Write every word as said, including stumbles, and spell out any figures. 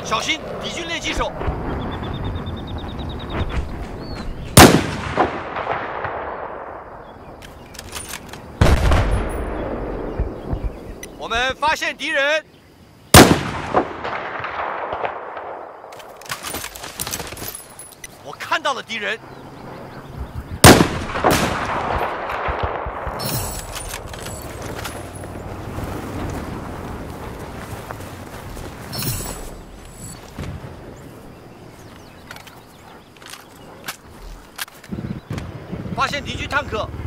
小心敌军猎击手！我们发现敌人！我看到了敌人！发现敌军坦克！